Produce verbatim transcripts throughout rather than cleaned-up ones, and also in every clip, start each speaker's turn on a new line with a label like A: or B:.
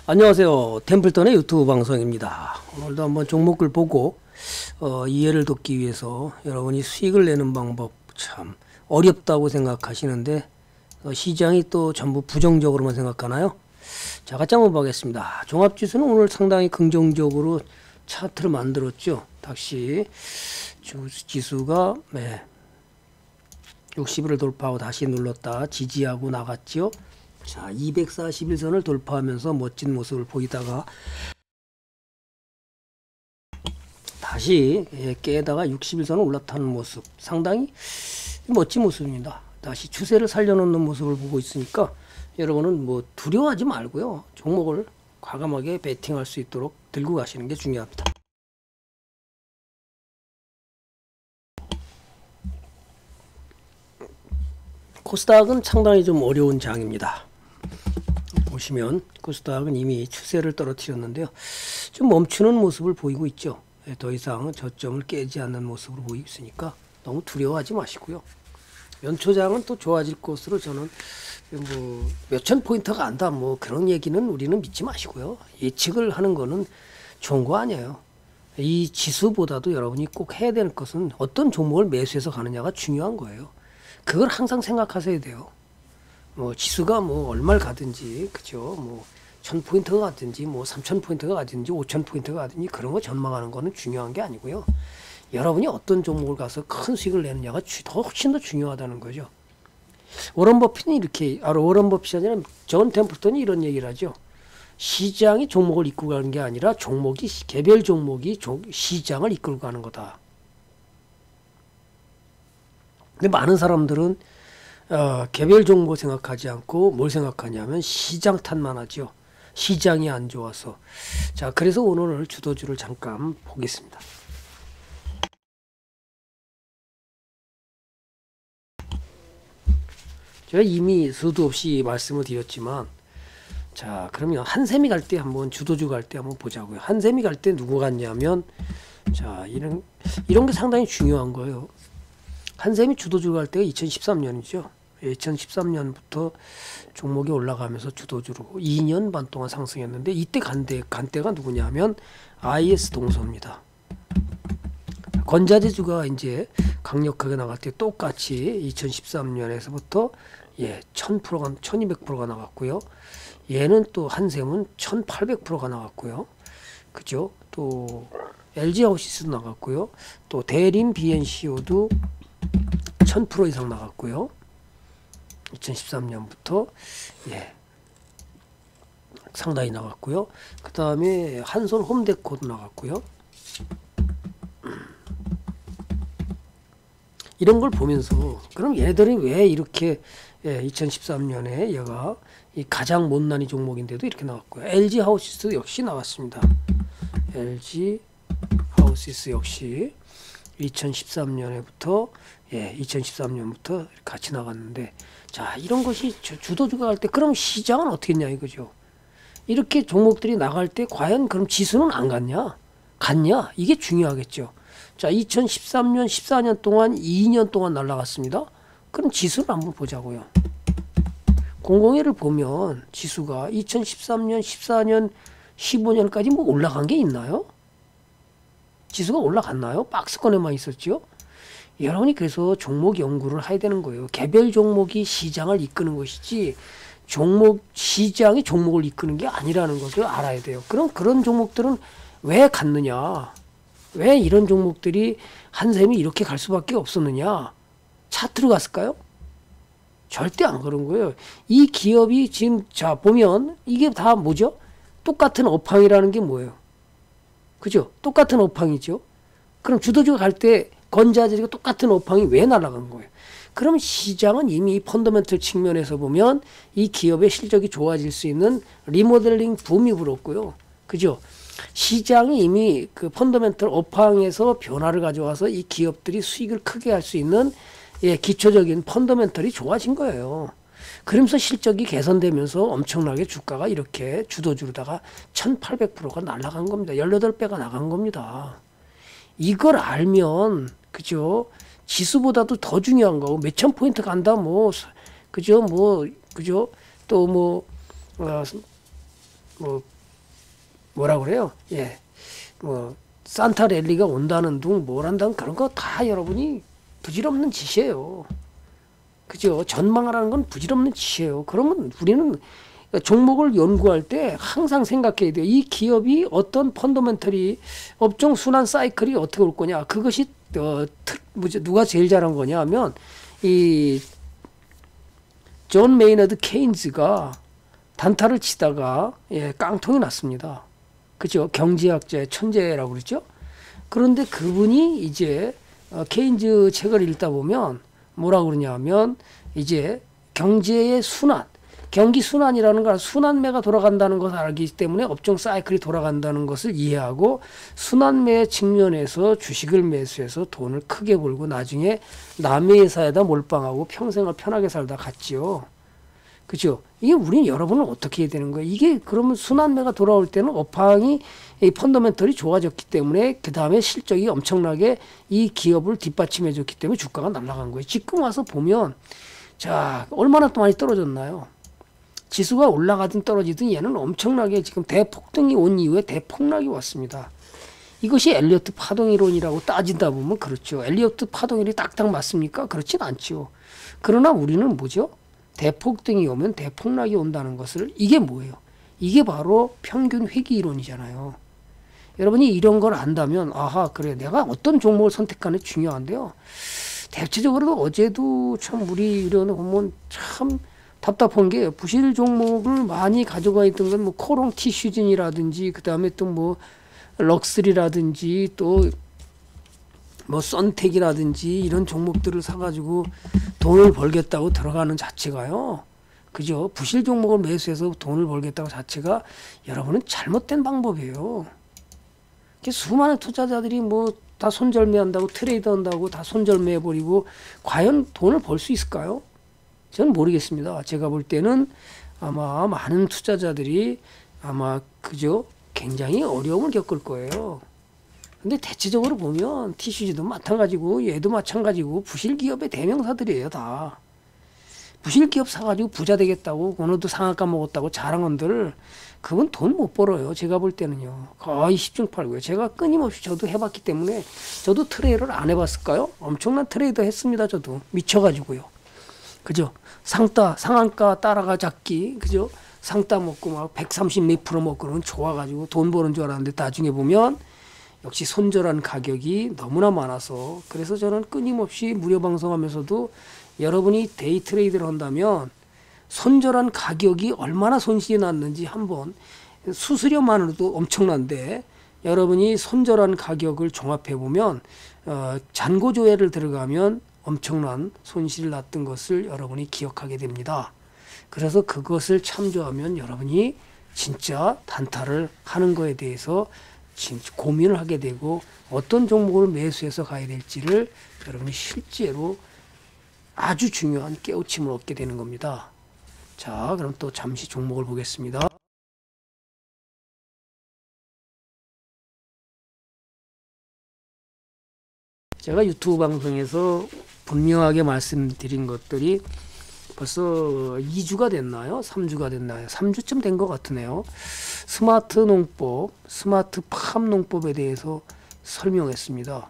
A: 안녕하세요. 템플턴의 유튜브 방송입니다. 오늘도 한번 종목을 보고 어, 이해를 돕기 위해서 여러분이 수익을 내는 방법 참 어렵다고 생각하시는데 어, 시장이 또 전부 부정적으로만 생각하나요? 자, 같이 한번 보겠습니다. 종합지수는 오늘 상당히 긍정적으로 차트를 만들었죠. 다시 지수가 네, 육십을 돌파하고 다시 눌렀다 지지하고 나갔죠. 자, 이백사십일 선을 돌파하면서 멋진 모습을 보이다가 다시 깨다가 육십일 선을 올라타는 모습, 상당히 멋진 모습입니다. 다시 추세를 살려놓는 모습을 보고 있으니까 여러분은 뭐 두려워하지 말고요, 종목을 과감하게 베팅할 수 있도록 들고 가시는 게 중요합니다. 코스닥은 상당히 좀 어려운 장입니다. 보시면 코스닥은 이미 추세를 떨어뜨렸는데요, 좀 멈추는 모습을 보이고 있죠. 더 이상 저점을 깨지 않는 모습으로 보이고 있으니까 너무 두려워하지 마시고요. 연초장은 또 좋아질 것으로 저는 뭐 몇천 포인트가 안다 뭐 그런 얘기는 우리는 믿지 마시고요. 예측을 하는 거는 좋은 거 아니에요. 이 지수보다도 여러분이 꼭 해야 되는 것은 어떤 종목을 매수해서 가느냐가 중요한 거예요. 그걸 항상 생각하셔야 돼요. 뭐 지수가 뭐 얼마를 가든지, 그죠? 뭐 천 포인트가 가든지, 뭐 삼천 포인트가 가든지, 오천 포인트가 가든지 그런 거 전망하는 거는 중요한 게 아니고요. 여러분이 어떤 종목을 가서 큰 수익을 내느냐가 더 훨씬 더 중요하다는 거죠. 워런 버핏은 이렇게, 아, 워런 버핏이 아니라 존 템플턴이 이런 얘기를 하죠. 시장이 종목을 이끌고 가는 게 아니라 종목이, 개별 종목이 시장을 이끌고 가는 거다. 근데 많은 사람들은 어, 개별 종목 생각하지 않고 뭘 생각하냐면 시장 탓만 하죠. 시장이 안 좋아서. 자, 그래서 오늘 주도주를 잠깐 보겠습니다. 제가 이미 수도 없이 말씀을 드렸지만, 자, 그러면 한샘이 갈 때 한번 주도주 갈 때 한번 보자고요. 한샘이 갈 때 누구 갔냐면, 자, 이런 이런 게 상당히 중요한 거예요. 한샘이 주도주 갈 때가 이천십삼 년이죠. 이천십삼 년부터 종목이 올라가면서 주도주로 이 년 반 동안 상승했는데, 이때 간대, 간대가 누구냐면 아이에스 동서입니다. 건자재주가 이제 강력하게 나갈 때 똑같이 이천십삼 년에서부터 예, 천 퍼센트가, 천이백 퍼센트가 나갔고요. 얘는 또 한샘은 천팔백 퍼센트가 나갔고요. 그죠? 또 엘지하우시스도 나갔고요. 또 대림 비엔씨오도 천 퍼센트 이상 나갔고요. 이천십삼 년부터 예, 상당히 나갔고요. 그 다음에 한솔 홈데코도 나갔고요. 이런 걸 보면서 그럼 얘들이 왜 이렇게 예, 이천십삼 년에 얘가 이 가장 못난이 종목인데도 이렇게 나왔고요. 엘지하우시스 역시 나왔습니다. 엘지하우시스 역시 이천십삼 년에부터 예, 이천십삼 년부터 같이 나갔는데, 자, 이런 것이 주도주가 갈 때 그럼 시장은 어떻게 했냐 이거죠. 이렇게 종목들이 나갈 때 과연 그럼 지수는 안 갔냐? 갔냐? 이게 중요하겠죠. 자, 이천십삼 년, 십사 년 동안 이 년 동안 날아갔습니다. 그럼 지수를 한번 보자고요. 공공일을 보면 지수가 이천십삼 년, 십사 년, 십오 년까지 뭐 올라간 게 있나요? 지수가 올라갔나요? 박스권에만 있었죠. 여러분이 그래서 종목 연구를 해야 되는 거예요. 개별 종목이 시장을 이끄는 것이지 종목 시장이 종목을 이끄는 게 아니라는 것을 알아야 돼요. 그럼 그런 종목들은 왜 갔느냐? 왜 이런 종목들이 한샘이 이렇게 갈 수밖에 없었느냐? 차트로 갔을까요? 절대 안 그런 거예요. 이 기업이 지금 자 보면 이게 다 뭐죠? 똑같은 업황이라는 게 뭐예요? 그죠? 똑같은 업황이죠. 그럼 주도주가 갈 때 건자재가 똑같은 업황이 왜 날아간 거예요? 그럼 시장은 이미 펀더멘털 측면에서 보면 이 기업의 실적이 좋아질 수 있는 리모델링 붐이 불었고요. 그죠? 시장이 이미 그 펀더멘털 업황에서 변화를 가져와서 이 기업들이 수익을 크게 할 수 있는 예, 기초적인 펀더멘털이 좋아진 거예요. 그러면서 실적이 개선되면서 엄청나게 주가가 이렇게 주도주로다가 천팔백 퍼센트가 날아간 겁니다. 십팔 배가 나간 겁니다. 이걸 알면, 그죠? 지수보다도 더 중요한 거고, 몇천 포인트 간다, 뭐, 그죠? 뭐, 그죠? 또 뭐, 어, 뭐, 뭐라 그래요? 예, 뭐 산타 랠리가 온다는 둥, 뭘 한다는 그런 거 다 여러분이 부질없는 짓이에요. 그죠? 전망하라는 건 부질없는 짓이에요. 그러면 우리는 종목을 연구할 때 항상 생각해야 돼요. 이 기업이 어떤 펀더멘털이 업종 순환 사이클이 어떻게 올 거냐. 그것이 어, 누가 제일 잘한 거냐 하면 이 존 메이너드 케인즈가 단타를 치다가 예, 깡통이 났습니다. 그죠? 경제학자의 천재라고 그러죠. 그런데 그분이 이제 어, 케인즈 책을 읽다 보면 뭐라고 그러냐 하면 이제 경제의 순환, 경기 순환이라는 걸 순환매가 돌아간다는 것을 알기 때문에 업종 사이클이 돌아간다는 것을 이해하고 순환매 측면에서 주식을 매수해서 돈을 크게 벌고 나중에 남의 회사에다 몰빵하고 평생을 편하게 살다 갔지요. 그죠? 이게 우리는 여러분은 어떻게 해야 되는 거예요? 이게 그러면 순환매가 돌아올 때는 업황이 이 펀더멘털이 좋아졌기 때문에 그 다음에 실적이 엄청나게 이 기업을 뒷받침해 줬기 때문에 주가가 날아간 거예요. 지금 와서 보면 자 얼마나 또 많이 떨어졌나요? 지수가 올라가든 떨어지든 얘는 엄청나게 지금 대폭등이 온 이후에 대폭락이 왔습니다. 이것이 엘리어트 파동이론이라고 따진다 보면 그렇죠. 엘리어트 파동이론이 딱딱 맞습니까? 그렇진 않죠. 그러나 우리는 뭐죠? 대폭등이 오면 대폭락이 온다는 것을 이게 뭐예요? 이게 바로 평균 회귀 이론이잖아요. 여러분이 이런 걸 안다면 아하 그래 내가 어떤 종목을 선택하는 게 중요한데요. 대체적으로 어제도 참 우리 이런 보면 참 답답한 게 부실 종목을 많이 가져가 있던 건 뭐 코롱 티슈진이라든지 그 다음에 또 뭐 럭스리라든지 또 뭐 썬텍이라든지 이런 종목들을 사가지고 돈을 벌겠다고 들어가는 자체가요. 그죠? 부실 종목을 매수해서 돈을 벌겠다고 자체가 여러분은 잘못된 방법이에요. 수많은 투자자들이 뭐 다 손절매한다고 트레이드 한다고 다 손절매해버리고 과연 돈을 벌 수 있을까요? 저는 모르겠습니다. 제가 볼 때는 아마 많은 투자자들이 아마 그저 굉장히 어려움을 겪을 거예요. 근데 대체적으로 보면 티슈지도 마찬가지고 얘도 마찬가지고 부실 기업의 대명사들이에요. 다. 부실 기업 사가지고 부자 되겠다고 오늘도 상한가 먹었다고 자랑원들 그건 돈 못 벌어요. 제가 볼 때는요. 거의 십중팔구예요. 제가 끊임없이 저도 해봤기 때문에 저도 트레이더를 안 해봤을까요? 엄청난 트레이더 했습니다. 저도 미쳐가지고요. 그죠? 상따, 상한가 따라가 잡기, 그죠? 상따 먹고 막 백삼십 몇 프로 먹고 그러면 좋아가지고 돈 버는 줄 알았는데 나중에 보면 역시 손절한 가격이 너무나 많아서 그래서 저는 끊임없이 무료 방송하면서도 여러분이 데이 트레이드를 한다면 손절한 가격이 얼마나 손실이 났는지 한번 수수료만으로도 엄청난데 여러분이 손절한 가격을 종합해 보면 어, 잔고 조회를 들어가면 엄청난 손실이 났던 것을 여러분이 기억하게 됩니다. 그래서 그것을 참조하면 여러분이 진짜 단타를 하는 거에 대해서 진짜 고민을 하게 되고 어떤 종목을 매수해서 가야 될지를 여러분이 실제로 아주 중요한 깨우침을 얻게 되는 겁니다. 자, 그럼 또 잠시 종목을 보겠습니다. 제가 유튜브 방송에서 분명하게 말씀드린 것들이 벌써 이 주가 됐나요? 삼 주가 됐나요? 삼 주쯤 된 것 같으네요. 스마트 농법, 스마트 팜 농법에 대해서 설명했습니다.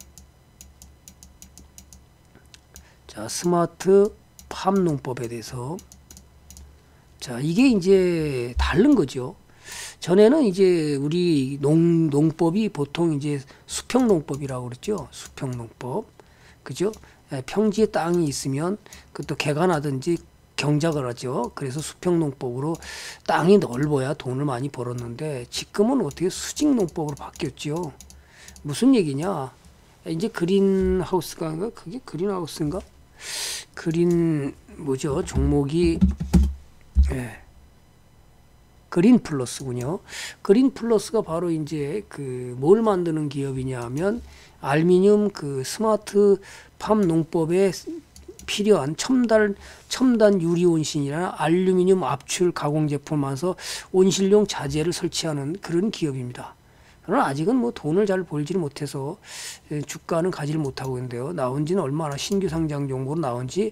A: 자, 스마트 팜 농법에 대해서. 자, 이게 이제 다른 거죠. 전에는 이제 우리 농, 농법이 보통 이제 수평농법이라고 그랬죠. 수평농법. 그죠? 평지에 땅이 있으면 그것도 개간하든지 경작을 하죠. 그래서 수평농법으로 땅이 넓어야 돈을 많이 벌었는데 지금은 어떻게 수직농법으로 바뀌었죠. 무슨 얘기냐? 이제 그린하우스가 그게 그린하우스인가? 그린 뭐죠? 종목이 예. 그린 플러스군요. 그린 플러스가 바로 이제 그 뭘 만드는 기업이냐 하면 알미늄 그 스마트 팜 농법에 필요한 첨단 첨단 유리 온실이나 알루미늄 압출 가공 제품하면서 온실용 자재를 설치하는 그런 기업입니다. 그러나 아직은 뭐 돈을 잘 벌지를 못해서 주가는 가지를 못하고 있는데요. 나온 지는 얼마나 신규 상장 정보로 나온 지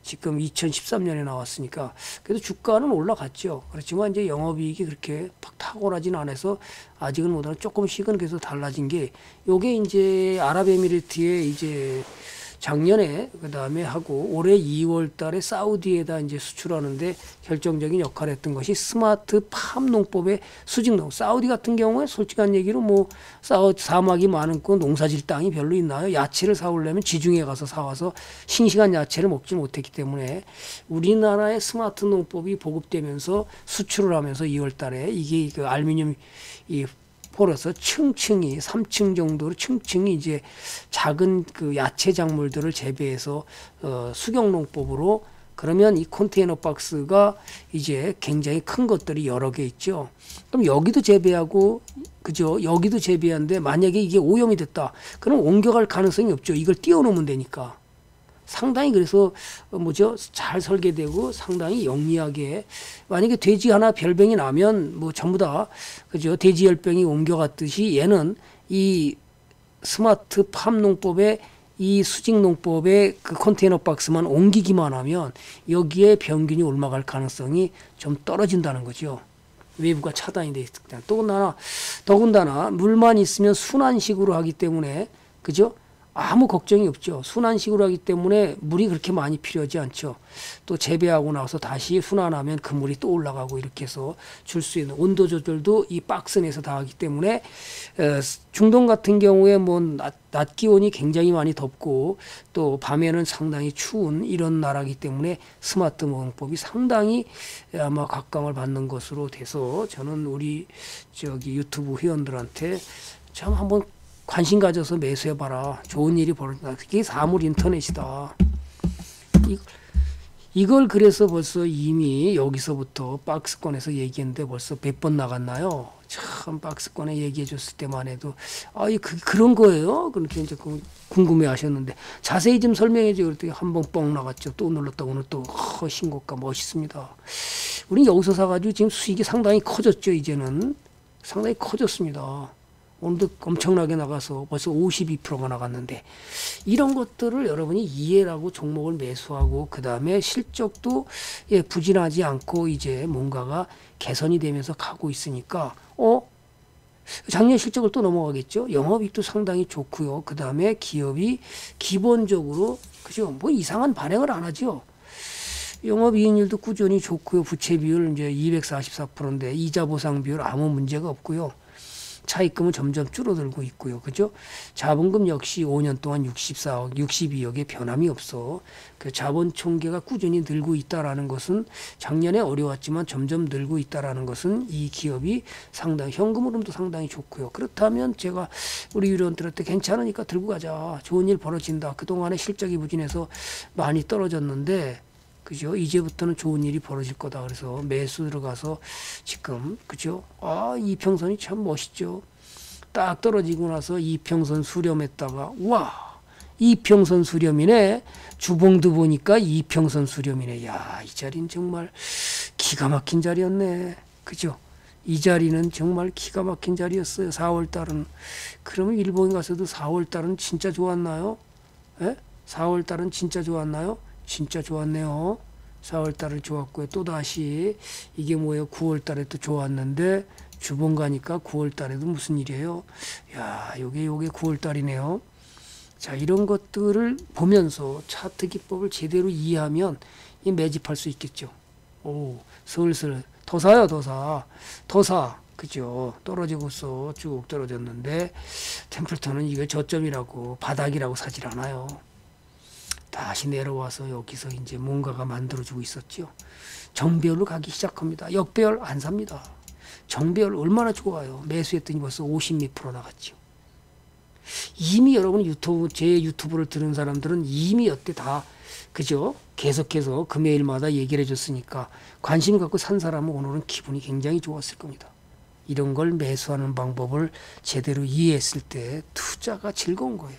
A: 지금 이천십삼 년에 나왔으니까 그래도 주가는 올라갔죠. 그렇지만 이제 영업이익이 그렇게 팍 탁월하진 않아서 아직은 못하나 조금씩은 그래서 달라진 게 요게 이제 아랍에미리트의 이제 작년에 그 다음에 하고 올해 이월 달에 사우디에다 이제 수출하는데 결정적인 역할을 했던 것이 스마트 팜 농법의 수직농. 사우디 같은 경우에 솔직한 얘기로 뭐 사우 사막이 많은 그 농사질 땅이 별로 있나요? 야채를 사오려면 지중해 가서 사와서 싱싱한 야채를 먹지 못했기 때문에 우리나라의 스마트 농법이 보급되면서 수출을 하면서 이월 달에 이게 그 알루미늄 이 폴에서 층층이 삼 층 정도로 층층이 이제 작은 그 야채 작물들을 재배해서 어, 수경농법으로 그러면 이 컨테이너 박스가 이제 굉장히 큰 것들이 여러 개 있죠. 그럼 여기도 재배하고 그죠? 여기도 재배하는데 만약에 이게 오염이 됐다. 그럼 옮겨갈 가능성이 없죠. 이걸 띄워놓으면 되니까. 상당히 그래서 뭐죠 잘 설계되고 상당히 영리하게 만약에 돼지 하나 별병이 나면 뭐 전부 다 그죠 돼지 열병이 옮겨갔듯이 얘는 이 스마트 팜 농법의 이 수직 농법의 그 컨테이너 박스만 옮기기만 하면 여기에 병균이 옮아갈 가능성이 좀 떨어진다는 거죠. 외부가 차단이 돼 있을 때 더군다나 더군다나 물만 있으면 순환식으로 하기 때문에 그죠? 아무 걱정이 없죠. 순환식으로 하기 때문에 물이 그렇게 많이 필요하지 않죠. 또 재배하고 나서 다시 순환하면 그 물이 또 올라가고 이렇게 해서 줄 수 있는 온도 조절도 이 박스 내에서 다 하기 때문에 중동 같은 경우에 뭐 낮, 낮 기온이 굉장히 많이 덥고 또 밤에는 상당히 추운 이런 나라이기 때문에 스마트 농법이 상당히 아마 각광을 받는 것으로 돼서 저는 우리 저기 유튜브 회원들한테 참 한번 관심 가져서 매수해봐라. 좋은 일이 벌어진다. 그게 사물 인터넷이다. 이, 이걸 그래서 벌써 이미 여기서부터 박스권에서 얘기했는데 벌써 몇 번 나갔나요? 참 박스권에 얘기해 줬을 때만 해도 아, 이 그, 그런 거예요? 그렇게 이제 궁금해 하셨는데 자세히 좀 설명해 줘. 그랬더니 한 번 뻥 나갔죠. 또 눌렀다 오늘 또 허, 신고가 멋있습니다. 우리 여기서 사가지고 지금 수익이 상당히 커졌죠. 이제는 상당히 커졌습니다. 오늘도 엄청나게 나가서 벌써 오십이 퍼센트가 나갔는데 이런 것들을 여러분이 이해를 하고 종목을 매수하고 그 다음에 실적도 예, 부진하지 않고 이제 뭔가가 개선이 되면서 가고 있으니까 어 작년 실적을 또 넘어가겠죠. 영업이익도 상당히 좋고요. 그 다음에 기업이 기본적으로 그죠 뭐 이상한 발행을 안 하죠. 영업이익률도 꾸준히 좋고요. 부채 비율 이제 이백사십사 퍼센트인데 이자 보상 비율 아무 문제가 없고요. 차입금은 점점 줄어들고 있고요. 그죠? 자본금 역시 오 년 동안 육십사억, 육십이억의 변함이 없어. 그 자본 총계가 꾸준히 늘고 있다라는 것은 작년에 어려웠지만 점점 늘고 있다라는 것은 이 기업이 상당히 현금 흐름도 상당히 좋고요. 그렇다면 제가 우리 유료원들한테 괜찮으니까 들고 가자. 좋은 일 벌어진다. 그동안에 실적이 부진해서 많이 떨어졌는데 그죠? 이제부터는 좋은 일이 벌어질 거다. 그래서 매수 들어가서 지금 그죠? 아, 이평선이 참 멋있죠. 딱 떨어지고 나서 이평선 수렴했다가 와, 이평선 수렴이네. 주봉도 보니까 이평선 수렴이네. 야, 이 자리는 정말 기가 막힌 자리였네. 그죠? 이 자리는 정말 기가 막힌 자리였어요. 사월 달은. 그러면 일본 가서도 사월 달은 진짜 좋았나요? 예? 사월 달은 진짜 좋았나요? 진짜 좋았네요. 사월 달은 좋았고요. 또다시 이게 뭐예요? 구월 달에 또 좋았는데 주봉 가니까 구월 달에도 무슨 일이에요? 야, 요게 요게 구월 달이네요. 자, 이런 것들을 보면서 차트 기법을 제대로 이해하면 이 매집할 수 있겠죠. 오, 슬슬 더 사요, 더 사. 더 사. 그죠? 떨어지고서 쭉 떨어졌는데 템플턴은 이게 저점이라고 바닥이라고 사질 않아요. 다시 내려와서 여기서 이제 뭔가가 만들어지고 있었죠. 정배열로 가기 시작합니다. 역배열 안 삽니다. 정배열 얼마나 좋아요. 매수했더니 벌써 오십 몇 프로 나갔죠. 이미 여러분 유튜브, 제 유튜브를 들은 사람들은 이미 여태 다 그죠? 계속해서 금요일마다 얘기를 해줬으니까 관심 갖고 산 사람은 오늘은 기분이 굉장히 좋았을 겁니다. 이런 걸 매수하는 방법을 제대로 이해했을 때 투자가 즐거운 거예요.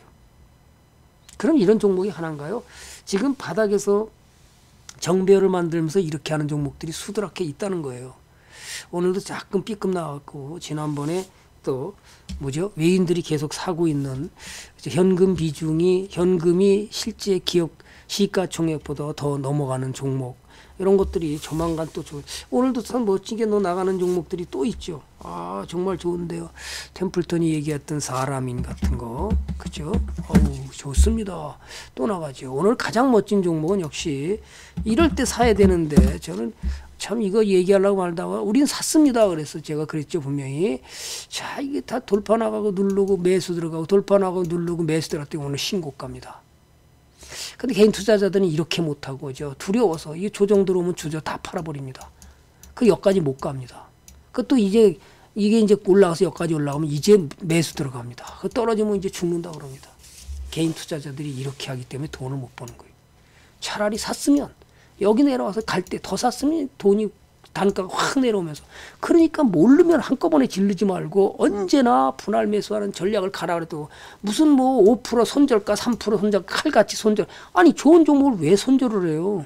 A: 그럼 이런 종목이 하나인가요? 지금 바닥에서 정배열을 만들면서 이렇게 하는 종목들이 수두랗게 있다는 거예요. 오늘도 조금 삐끔 나왔고 지난번에 또 뭐죠? 외인들이 계속 사고 있는 현금 비중이 현금이 실제 기업 시가총액보다 더 넘어가는 종목 이런 것들이 조만간 또 좋. 오늘도 참 멋지게 너 나가는 종목들이 또 있죠. 아 정말 좋은데요. 템플턴이 얘기했던 사람인 같은 거 그죠? 어우 좋습니다. 또 나가죠. 오늘 가장 멋진 종목은 역시 이럴 때 사야 되는데 저는 참 이거 얘기하려고 말다가 우린 샀습니다. 그래서 제가 그랬죠 분명히. 자 이게 다 돌파 나가고 누르고 매수 들어가고 돌파 나가고 누르고 매수 들어갔더니 오늘 신고가입니다. 근데 개인 투자자들은 이렇게 못하고 저 두려워서 이 조정 들어오면 주저 다 팔아버립니다. 그 여기까지 못 갑니다. 그것도 이제 이게 이제 올라가서 여기까지 올라가면 이제 매수 들어갑니다. 그 떨어지면 이제 죽는다 그럽니다. 개인 투자자들이 이렇게 하기 때문에 돈을 못 버는 거예요. 차라리 샀으면 여기 내려와서 갈 때 더 샀으면 돈이 단가가 확 내려오면서 그러니까 모르면 한꺼번에 질르지 말고 언제나 분할 매수하는 전략을 가라 그래도 무슨 뭐 오 퍼센트 손절가 삼 퍼센트 손절 칼같이 손절 아니 좋은 종목을 왜 손절을 해요?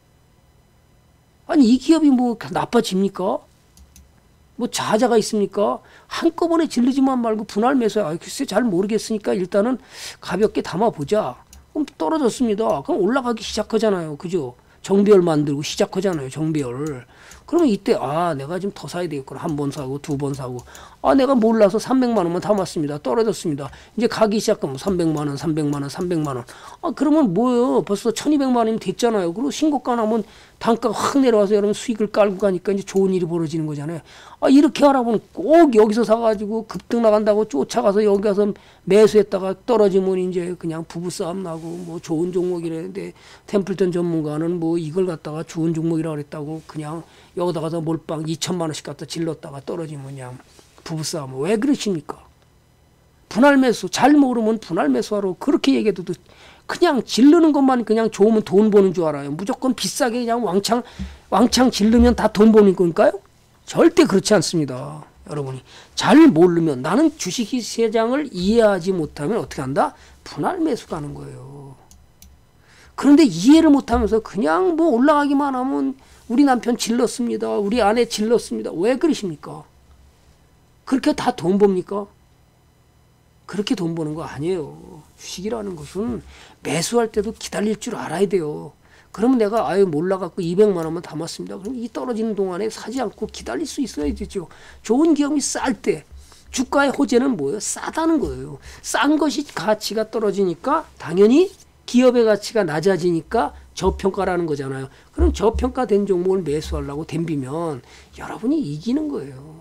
A: 아니 이 기업이 뭐 나빠집니까? 뭐 자자가 있습니까? 한꺼번에 질르지만 말고 분할 매수해. 아, 글쎄 잘 모르겠으니까 일단은 가볍게 담아보자. 그럼 떨어졌습니다. 그럼 올라가기 시작하잖아요. 그죠? 정배열 만들고 시작하잖아요. 정배열. 그러면 이때 아 내가 지금 더 사야 되겠구나. 한 번 사고 두 번 사고 아 내가 몰라서 삼백만 원만 담았습니다. 떨어졌습니다. 이제 가기 시작하면 삼백만 원 삼백만 원 삼백만 원 아 그러면 뭐예요. 벌써 천이백만 원이면 됐잖아요. 그리고 신고가 나면 단가가 확 내려와서 여러분 수익을 깔고 가니까 이제 좋은 일이 벌어지는 거잖아요. 아 이렇게 하라고는 꼭 여기서 사가지고 급등 나간다고 쫓아가서 여기 가서 매수했다가 떨어지면 이제 그냥 부부싸움 나고 뭐 좋은 종목이라는데 템플턴 전문가는 뭐 이걸 갖다가 좋은 종목이라고 그랬다고 그냥 여기다가서 몰빵 이천만 원씩 갖다 질렀다가 떨어지면 그냥 부부싸움. 왜 그러십니까? 분할 매수 잘 모르면 분할 매수하러 그렇게 얘기해도 그냥 질르는 것만 그냥 좋으면 돈 버는 줄 알아요. 무조건 비싸게 그냥 왕창 왕창 질르면 다 돈 버는 건가요? 절대 그렇지 않습니다. 여러분이 잘 모르면 나는 주식시장을 이해하지 못하면 어떻게 한다? 분할 매수 가는 거예요. 그런데 이해를 못하면서 그냥 뭐 올라가기만 하면 우리 남편 질렀습니다. 우리 아내 질렀습니다. 왜 그러십니까? 그렇게 다 돈 법니까? 그렇게 돈 버는 거 아니에요. 주식이라는 것은 매수할 때도 기다릴 줄 알아야 돼요. 그러면 내가 아유 몰라갖고 이백만 원만 담았습니다. 그럼 이 떨어지는 동안에 사지 않고 기다릴 수 있어야 되죠. 좋은 기업이 쌀 때 주가의 호재는 뭐예요? 싸다는 거예요. 싼 것이 가치가 떨어지니까 당연히 기업의 가치가 낮아지니까 저평가라는 거잖아요. 그럼 저평가된 종목을 매수하려고 덤비면 여러분이 이기는 거예요.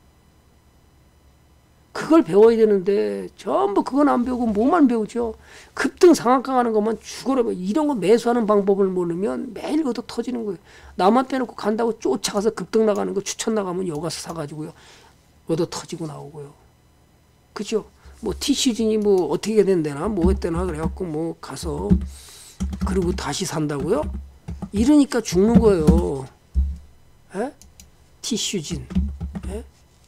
A: 그걸 배워야 되는데 전부 그건 안 배우고 뭐만 배우죠. 급등 상한가 가는 것만 죽어라. 이런 거 매수하는 방법을 모르면 매일 그것도 터지는 거예요. 나만 빼놓고 간다고 쫓아가서 급등 나가는 거 추천 나가면 여기 가서 사가지고요. 얻어 터지고 나오고요. 그죠? 뭐 티슈진이 뭐 어떻게 된대나 뭐 했대나 그래갖고 뭐 가서 그리고 다시 산다고요? 이러니까 죽는 거예요. 에? 티슈진. 에?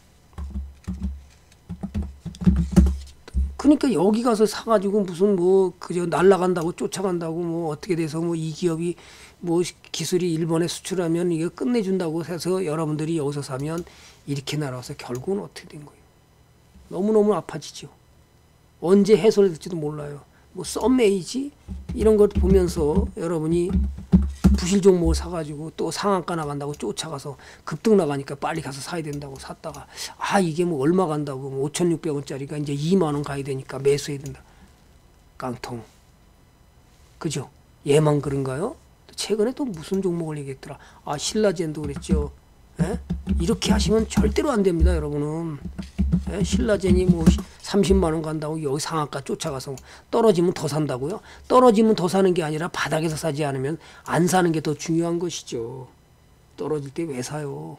A: 그러니까 여기 가서 사가지고 무슨 뭐 그저 날라간다고 쫓아간다고 뭐 어떻게 돼서 뭐 이 기업이 뭐 기술이 일본에 수출하면 이게 끝내준다고 해서 여러분들이 여기서 사면 이렇게 날아와서 결국은 어떻게 된 거예요? 너무너무 아파지죠. 언제 해소될지도 몰라요. 뭐 썸메이지 이런 것 보면서 여러분이 부실 종목을 사가지고 또 상한가 나간다고 쫓아가서 급등 나가니까 빨리 가서 사야 된다고 샀다가 아 이게 뭐 얼마 간다고 뭐 오천육백 원짜리가 이제 이만 원 가야 되니까 매수해야 된다. 깡통. 그죠? 얘만 그런가요? 최근에 또 무슨 종목을 얘기했더라. 아 신라젠도 그랬죠. 에? 이렇게 하시면 절대로 안 됩니다. 여러분은. 에? 신라젠이 뭐 삼십만 원 간다고 여기 상한가 쫓아가서 떨어지면 더 산다고요? 떨어지면 더 사는 게 아니라 바닥에서 사지 않으면 안 사는 게 더 중요한 것이죠. 떨어질 때 왜 사요?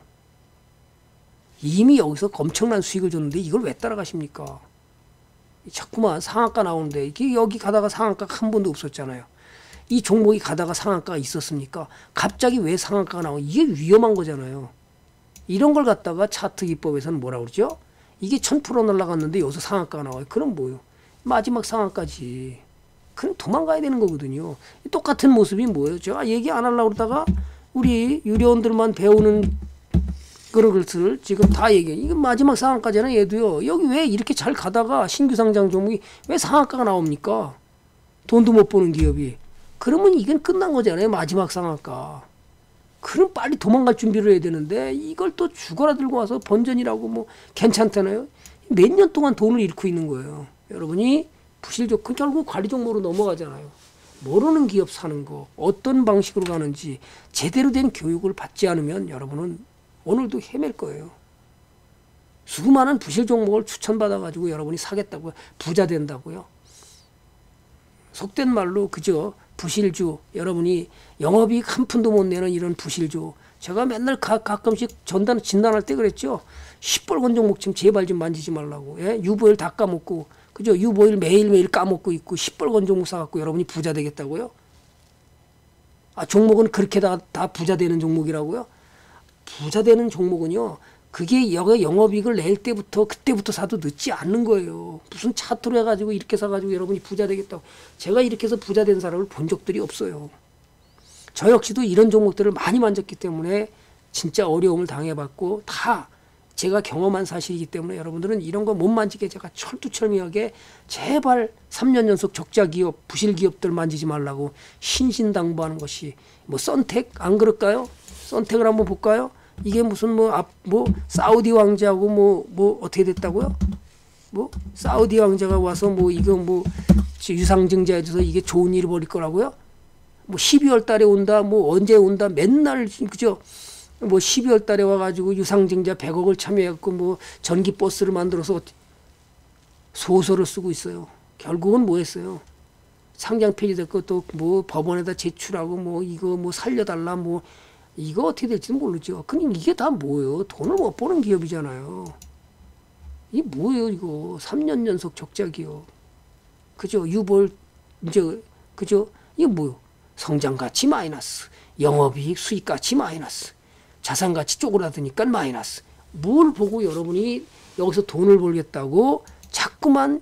A: 이미 여기서 엄청난 수익을 줬는데 이걸 왜 따라가십니까? 자꾸만 상한가 나오는데 이게 여기 가다가 상한가 한 번도 없었잖아요. 이 종목이 가다가 상한가가 있었습니까? 갑자기 왜 상한가가 나오고 이게 위험한 거잖아요. 이런 걸 갖다가 차트 기법에서는 뭐라 그러죠? 이게 천 퍼센트 날라갔는데 여기서 상한가가 나와요. 그럼 뭐요? 마지막 상한가지. 그럼 도망가야 되는 거거든요. 똑같은 모습이 뭐예요? 제가 얘기 안 하려고 그러다가 우리 유료원들만 배우는 그런 것을 지금 다 얘기해요. 이건 마지막 상한가잖아요. 얘도요. 여기 왜 이렇게 잘 가다가 신규 상장 종목이 왜 상한가가 나옵니까? 돈도 못 버는 기업이. 그러면 이건 끝난 거잖아요. 마지막 상한가. 그럼 빨리 도망갈 준비를 해야 되는데 이걸 또 죽어라 들고 와서 번전이라고 뭐 괜찮다나요? 몇 년 동안 돈을 잃고 있는 거예요. 여러분이 부실 좋고 결국 관리 종목으로 넘어가잖아요. 모르는 기업 사는 거, 어떤 방식으로 가는지 제대로 된 교육을 받지 않으면 여러분은 오늘도 헤맬 거예요. 수많은 부실 종목을 추천받아가지고 여러분이 사겠다고요. 부자 된다고요. 속된 말로 그저 부실주, 여러분이 영업이익 한 푼도 못 내는 이런 부실주. 제가 맨날 가, 가끔씩 전단 진단할 때 그랬죠. 시뻘건 종목 좀 제발 좀 만지지 말라고. 예? 유보일 다 까먹고, 그죠? 유보일 매일매일 까먹고 있고 시뻘건 종목 사갖고 여러분이 부자 되겠다고요? 아, 종목은 그렇게 다, 다 부자 되는 종목이라고요? 부자 되는 종목은요, 그게 여기 영업이익을 낼 때부터 그때부터 사도 늦지 않는 거예요. 무슨 차트로 해가지고 이렇게 사가지고 여러분이 부자 되겠다고. 제가 이렇게 해서 부자 된 사람을 본 적들이 없어요. 저 역시도 이런 종목들을 많이 만졌기 때문에 진짜 어려움을 당해봤고 다 제가 경험한 사실이기 때문에 여러분들은 이런 거 못 만지게 제가 철두철미하게 제발 삼 년 연속 적자 기업, 부실 기업들 만지지 말라고 신신당부하는 것이 뭐 썬택 안 그럴까요? 썬택을 한번 볼까요? 이게 무슨 뭐 앞 뭐 사우디 왕자하고 뭐뭐 뭐 어떻게 됐다고요? 뭐 사우디 왕자가 와서 뭐 이거 뭐 유상증자 해줘서 이게 좋은 일이 벌일 거라고요? 뭐 십이월 달에 온다, 뭐 언제 온다, 맨날 그죠? 뭐 십이월 달에 와가지고 유상증자 백억을 참여해갖고 뭐 전기 버스를 만들어서 소설을 쓰고 있어요. 결국은 뭐 했어요? 상장 폐지됐고 또 뭐 법원에다 제출하고 뭐 이거 뭐 살려달라 뭐 이거 어떻게 될지는 모르죠. 그럼 이게 다 뭐예요? 돈을 못 버는 기업이잖아요. 이게 뭐예요, 이거? 삼 년 연속 적자 기업. 그죠? 유볼, 이제, 그죠? 이게 뭐예요? 성장 가치 마이너스, 영업이익 수익 가치 마이너스, 자산 가치 쪼그라드니까 마이너스. 뭘 보고 여러분이 여기서 돈을 벌겠다고 자꾸만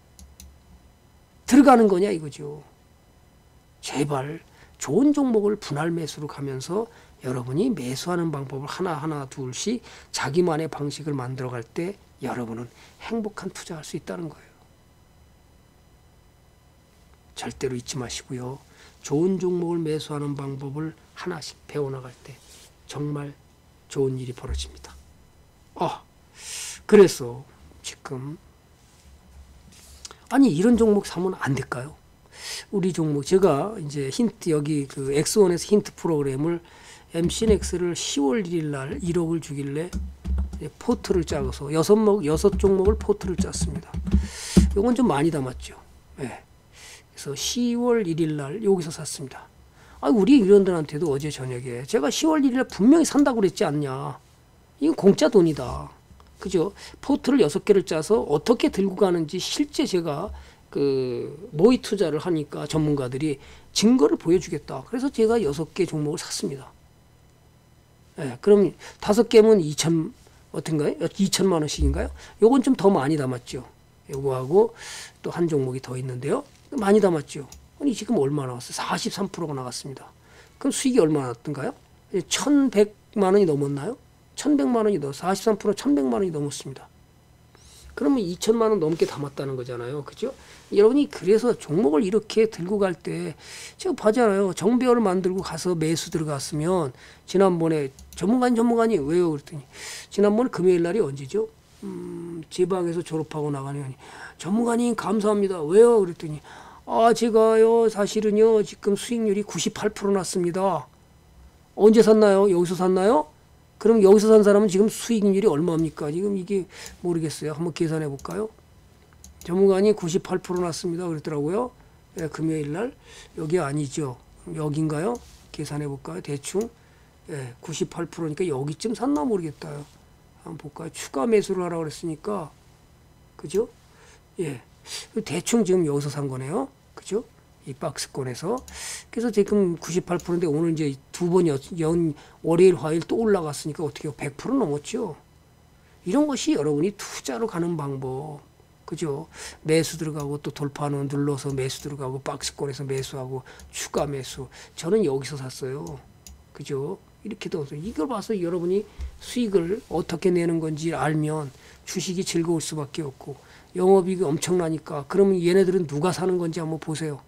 A: 들어가는 거냐 이거죠. 제발 좋은 종목을 분할 매수로 가면서 여러분이 매수하는 방법을 하나하나 둘씩 자기만의 방식을 만들어갈 때 여러분은 행복한 투자할 수 있다는 거예요. 절대로 잊지 마시고요. 좋은 종목을 매수하는 방법을 하나씩 배워나갈 때 정말 좋은 일이 벌어집니다. 아, 그래서 지금 아니 이런 종목 사면 안 될까요? 우리 종목 제가 이제 힌트 여기 그 엑스원에서 힌트 프로그램을 엠씨넥스를 시월 일일 날 일억을 주길래 포트를 짜서 여섯 목 여섯 종목을 포트를 짰습니다. 요건 좀 많이 담았죠. 네. 그래서 시월 일일 날 여기서 샀습니다. 아, 우리 위원들한테도 어제 저녁에 제가 시월 일일 날 분명히 산다고 그랬지 않냐. 이건 공짜 돈이다. 그죠? 포트를 여섯 개를 짜서 어떻게 들고 가는지 실제 제가 그 모의 투자를 하니까 전문가들이 증거를 보여주겠다. 그래서 제가 여섯 개 종목을 샀습니다. 예, 그럼 다섯 개면 이천 어떤가요? 이천만 원씩인가요? 요건 좀 더 많이 담았죠. 요거하고 또 한 종목이 더 있는데요. 많이 담았죠. 아니 지금 얼마 나왔어요? 사십삼 퍼센트가 나갔습니다. 그럼 수익이 얼마 나왔던가요? 천백만 원이 넘었나요? 천백만 원이 넘어 사십삼 퍼센트 천백만 원이 넘었습니다. 그러면 이천만 원 넘게 담았다는 거잖아요. 그죠? 여러분이 그래서 종목을 이렇게 들고 갈 때 제가 봐잖아요. 정배열을 만들고 가서 매수 들어갔으면 지난번에 전문가님 전문가니 왜요? 그랬더니 지난번에 금요일 날이 언제죠? 음, 제 방에서 졸업하고 나가니 전문가님 감사합니다. 왜요? 그랬더니 아 제가요 사실은요 지금 수익률이 구십팔 퍼센트 났습니다. 언제 샀나요? 여기서 샀나요? 그럼 여기서 산 사람은 지금 수익률이 얼마입니까? 지금 이게 모르겠어요. 한번 계산해 볼까요? 전문가님 구십팔 퍼센트 났습니다. 그랬더라고요. 예, 금요일 날. 여기 아니죠. 여긴가요? 계산해 볼까요? 대충. 예, 구십팔 퍼센트니까 여기쯤 샀나 모르겠다. 한번 볼까요? 추가 매수를 하라고 그랬으니까. 그죠? 예. 대충 지금 여기서 산 거네요. 그죠? 이 박스권에서. 그래서 지금 구십팔 퍼센트인데 오늘 이제 두 번 연 월요일 화요일 또 올라갔으니까 어떻게 백 퍼센트 넘었죠. 이런 것이 여러분이 투자로 가는 방법. 그죠? 매수 들어가고 또 돌파는 눌러서 매수 들어가고 박스권에서 매수하고 추가 매수. 저는 여기서 샀어요. 그죠? 이렇게 도 이걸 봐서 여러분이 수익을 어떻게 내는 건지 알면 주식이 즐거울 수밖에 없고 영업이익이 엄청나니까 그러면 얘네들은 누가 사는 건지 한번 보세요.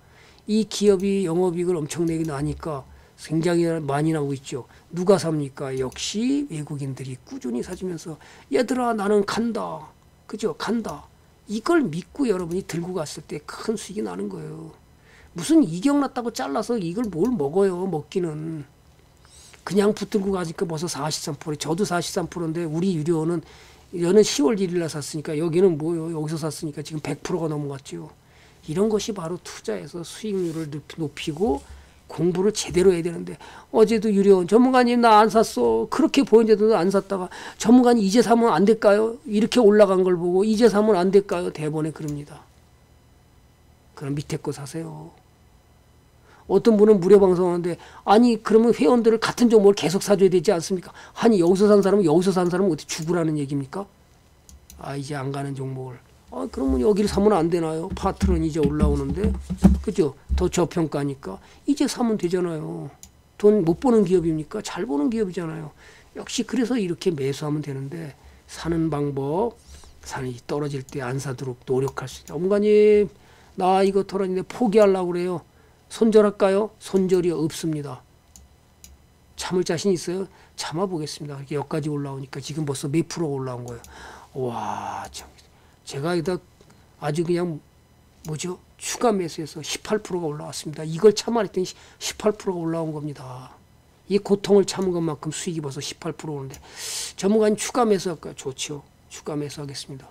A: 이 기업이 영업이익을 엄청나게 나니까 굉장히 많이 나오고 있죠. 누가 삽니까? 역시 외국인들이 꾸준히 사주면서 얘들아 나는 간다. 그죠? 간다. 이걸 믿고 여러분이 들고 갔을 때 큰 수익이 나는 거예요. 무슨 이격 났다고 잘라서 이걸 뭘 먹어요. 먹기는. 그냥 붙들고 가니까 벌써 사십삼 퍼센트. 저도 사십삼 퍼센트인데 우리 유료는 얘는 시월 일일 날 샀으니까 여기는 뭐요? 여기서 샀으니까 지금 백 퍼센트가 넘어갔죠. 이런 것이 바로 투자에서 수익률을 높이고 공부를 제대로 해야 되는데 어제도 유료원 전문가님 나 안 샀어. 그렇게 보이는데도 안 샀다가 전문가님 이제 사면 안 될까요? 이렇게 올라간 걸 보고 이제 사면 안 될까요? 대본에 그럽니다. 그럼 밑에 거 사세요. 어떤 분은 무료 방송하는데 아니 그러면 회원들을 같은 종목을 계속 사줘야 되지 않습니까? 아니 여기서 산 사람은 여기서 산 사람은 어떻게 죽으라는 얘기입니까? 아 이제 안 가는 종목을 아 그러면 여기를 사면 안 되나요? 파트는 이제 올라오는데 그죠? 더 저평가니까 이제 사면 되잖아요. 돈 못 버는 기업입니까? 잘 버는 기업이잖아요. 역시 그래서 이렇게 매수하면 되는데 사는 방법 산이 떨어질 때 안 사도록 노력할 수 있다. 어머가님 나 이거 털었는데 포기하려고 그래요. 손절할까요? 손절이 없습니다. 참을 자신 있어요? 참아보겠습니다. 이렇게 여기까지 올라오니까 지금 벌써 몇 프로 올라온 거예요. 와, 참. 제가 이다 아주 그냥 뭐죠? 추가 매수해서 십팔 퍼센트가 올라왔습니다. 이걸 참아냈더니 십팔 퍼센트가 올라온 겁니다. 이 고통을 참은 것만큼 수익이 벌써 십팔 퍼센트 오는데 전문가님 추가 매수할까요? 좋죠. 추가 매수하겠습니다.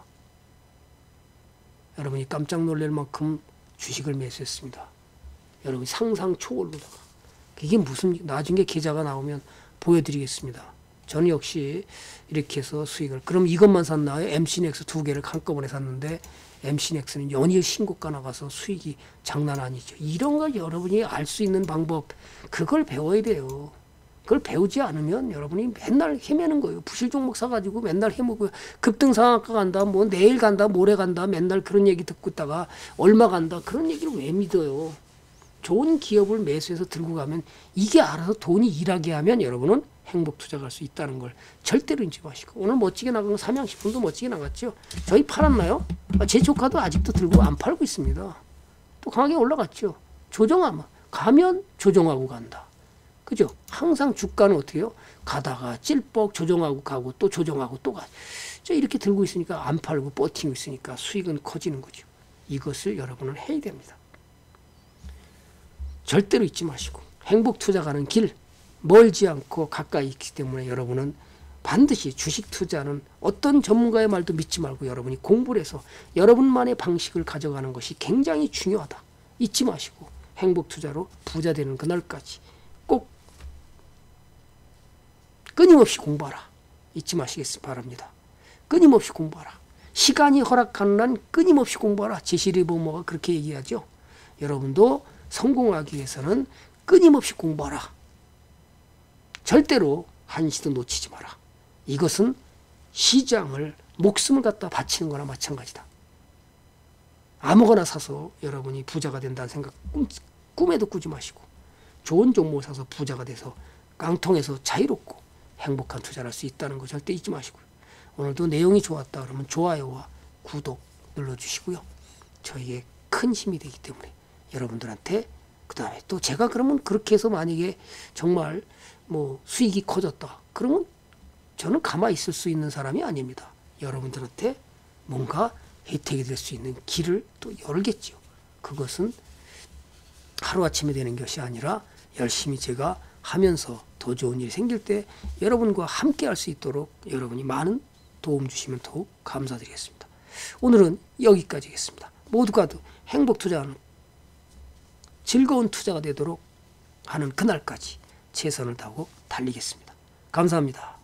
A: 여러분이 깜짝 놀랄 만큼 주식을 매수했습니다. 여러분 상상 초월로다가 이게 무슨 나중에 계좌가 나오면 보여드리겠습니다. 저는 역시 이렇게 해서 수익을 그럼 이것만 샀나요? 엠씨넥스 두 개를 한꺼번에 샀는데 엠씨넥스는 연일 신고가 나가서 수익이 장난 아니죠. 이런 걸 여러분이 알 수 있는 방법 그걸 배워야 돼요. 그걸 배우지 않으면 여러분이 맨날 헤매는 거예요. 부실 종목 사가지고 맨날 헤매고요. 급등상한가 간다, 뭐 내일 간다, 모레 간다, 맨날 그런 얘기 듣고 있다가 얼마 간다 그런 얘기를 왜 믿어요? 좋은 기업을 매수해서 들고 가면 이게 알아서 돈이 일하게 하면 여러분은 행복 투자할 수 있다는 걸 절대로 잊지 마시고 오늘 멋지게 나간 거 삼양식품도 멋지게 나갔죠. 저희 팔았나요? 제 조카도 아직도 들고 안 팔고 있습니다. 또 강하게 올라갔죠. 조정하면 가면 조정하고 간다. 그죠? 항상 주가는 어떻게 해요? 가다가 찔뻑 조정하고 가고 또 조정하고 또 가. 저 이렇게 들고 있으니까 안 팔고 버티고 있으니까 수익은 커지는 거죠. 이것을 여러분은 해야 됩니다. 절대로 잊지 마시고 행복 투자 가는 길 멀지 않고 가까이 있기 때문에 여러분은 반드시 주식 투자는 어떤 전문가의 말도 믿지 말고 여러분이 공부를 해서 여러분만의 방식을 가져가는 것이 굉장히 중요하다. 잊지 마시고 행복 투자로 부자 되는 그날까지 꼭 끊임없이 공부하라. 잊지 마시겠지 바랍니다. 끊임없이 공부하라. 시간이 허락하는 한 끊임없이 공부하라. 제시리 보모가 그렇게 얘기하죠. 여러분도 성공하기 위해서는 끊임없이 공부하라. 절대로 한시도 놓치지 마라. 이것은 시장을 목숨을 갖다 바치는 거나 마찬가지다. 아무거나 사서 여러분이 부자가 된다는 생각 꿈, 꿈에도 꾸지 마시고 좋은 종목을 사서 부자가 돼서 깡통에서 자유롭고 행복한 투자를 할 수 있다는 거 절대 잊지 마시고요. 오늘도 내용이 좋았다 그러면 좋아요와 구독 눌러주시고요. 저에게 큰 힘이 되기 때문에 여러분들한테 그 다음에 또 제가 그러면 그렇게 해서 만약에 정말 뭐 수익이 커졌다 그러면 저는 가만히 있을 수 있는 사람이 아닙니다. 여러분들한테 뭔가 혜택이 될 수 있는 길을 또 열겠죠. 그것은 하루아침에 되는 것이 아니라 열심히 제가 하면서 더 좋은 일이 생길 때 여러분과 함께 할 수 있도록 여러분이 많은 도움 주시면 더욱 감사드리겠습니다. 오늘은 여기까지겠습니다. 모두가 행복 투자하는 즐거운 투자가 되도록 하는 그날까지 최선을 다하고 달리겠습니다. 감사합니다.